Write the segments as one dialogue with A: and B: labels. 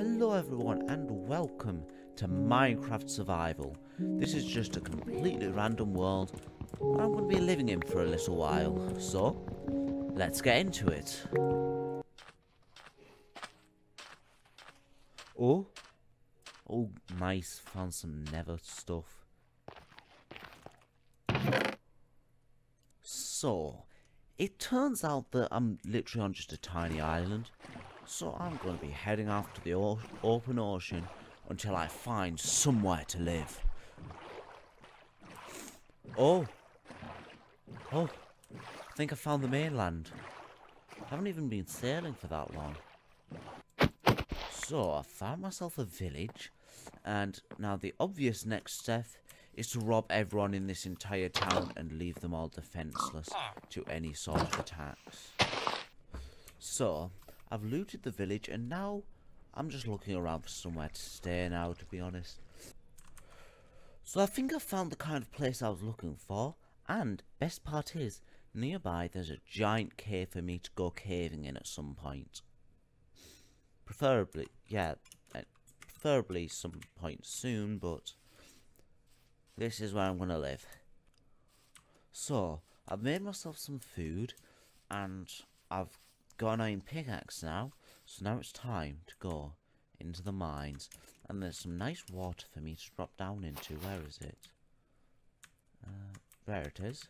A: Hello everyone and welcome to Minecraft Survival. This is just a completely random world I'm going to be living in for a little while, so let's get into it. Oh nice, found some nether stuff. So, it turns out that I'm literally on just a tiny island. So I'm going to be heading off to the open ocean until I find somewhere to live. Oh, I think I found the mainland. I haven't even been sailing for that long. So I found myself a village, and now the obvious next step is to rob everyone in this entire town and leave them all defenseless to any sort of attacks. So I've looted the village and now I'm just looking around for somewhere to stay now, to be honest. So I think I've found the kind of place I was looking for, and best part is, nearby there's a giant cave for me to go caving in at some point. Preferably some point soon, but this is where I'm gonna live. So I've made myself some food and I've got an iron pickaxe now, so now it's time to go into the mines, and there's some nice water for me to drop down into. Where is it? There it is.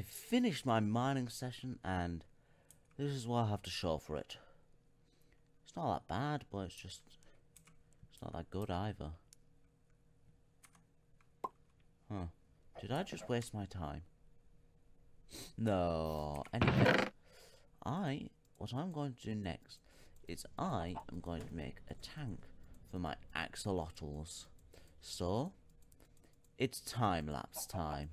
A: I finished my mining session, and this is what I have to show for it. It's not that bad, but it's not that good either. Huh. Did I just waste my time? No. Anyways, what I'm going to do next is I am going to make a tank for my axolotls. So, it's time-lapse time.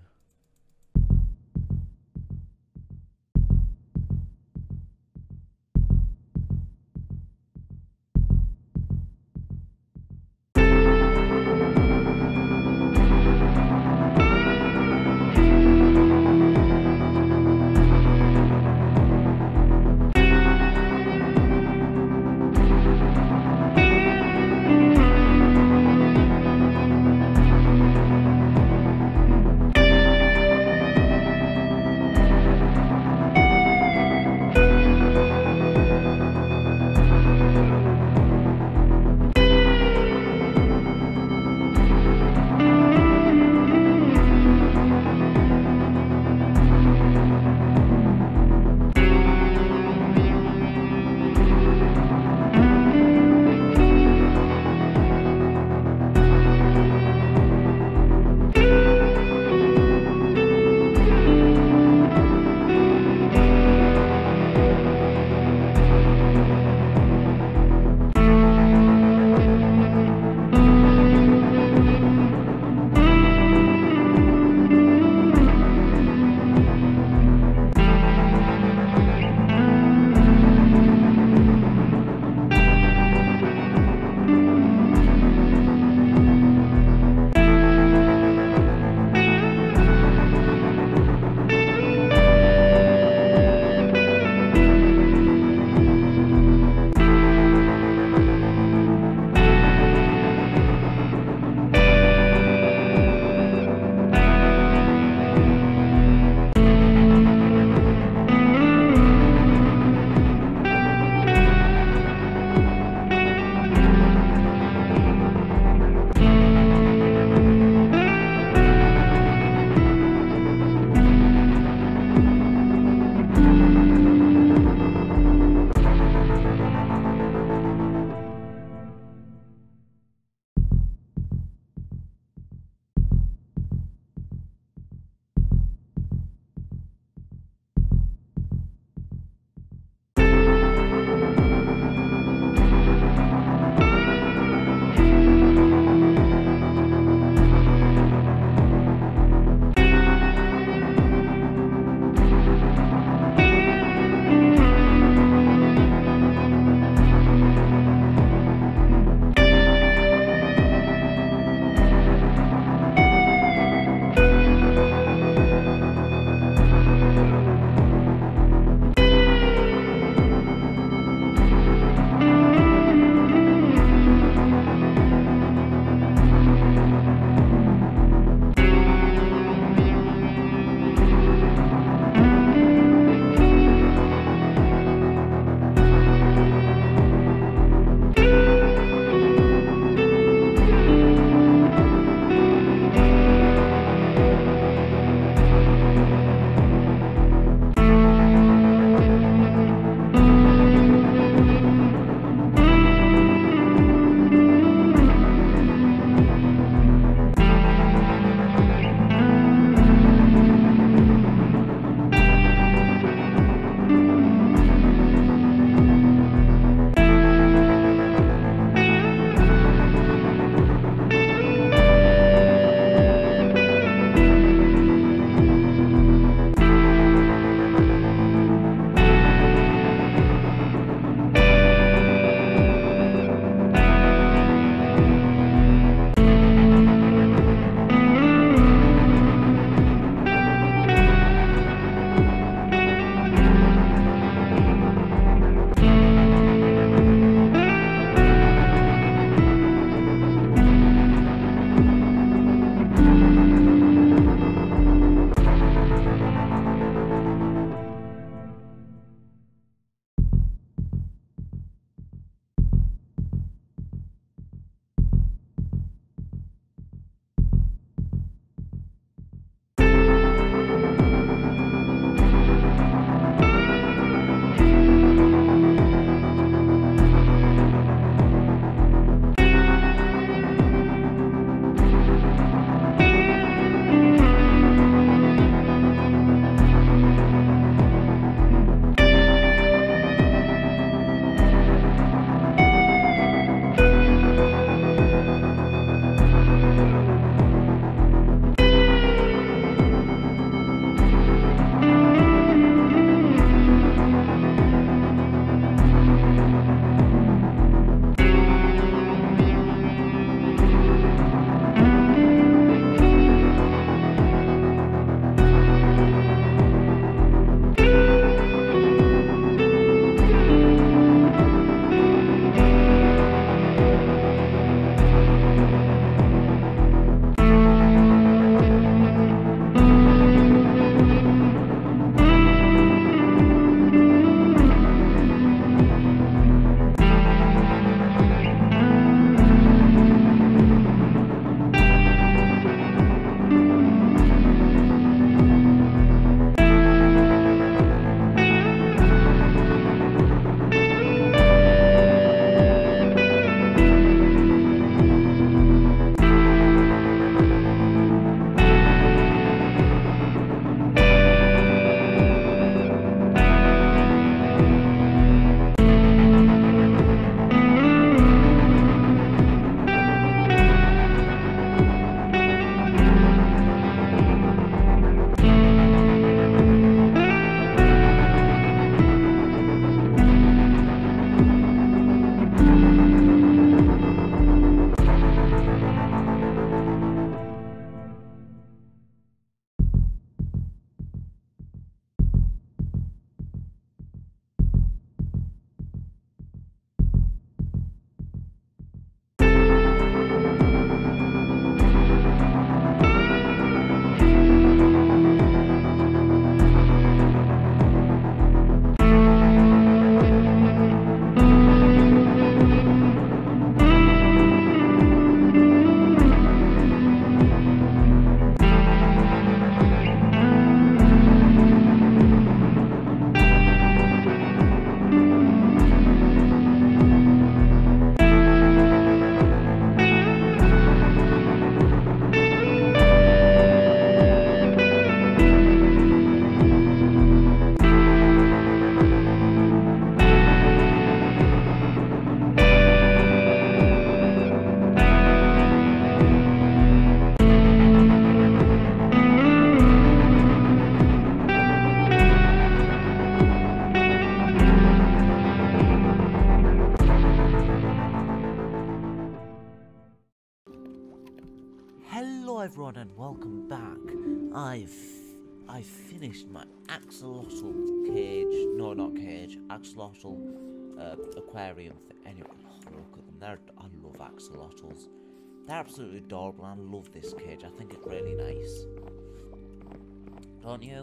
A: Hello everyone and welcome back. I've finished my axolotl cage. No, not cage. Axolotl aquarium. Anyway, look at them. I love axolotls. They're absolutely adorable. And I love this cage. I think it's really nice. Don't you?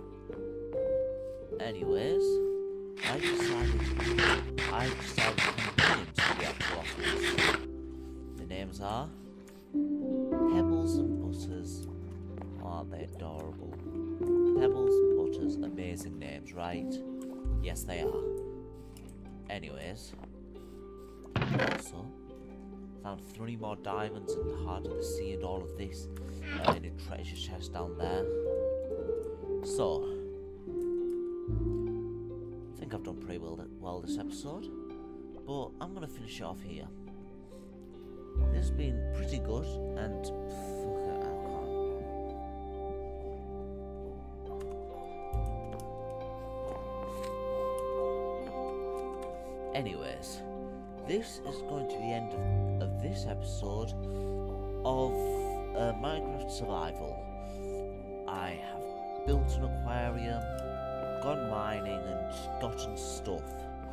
A: Anyways, I decided to put names for the axolotls. The names are Pebbles and Butters. Oh, aren't they adorable? Pebbles and Butters, amazing names, right? Yes, they are. Anyways, also found 3 more diamonds in the heart of the sea and all of this in a treasure chest down there. So, I think I've done pretty well this episode, but I'm gonna finish it off here. This has been pretty good, and anyways, this is going to be the end of this episode of Minecraft Survival. I have built an aquarium, gone mining, and gotten stuff.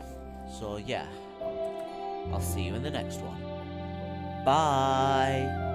A: So yeah, I'll see you in the next one. Bye!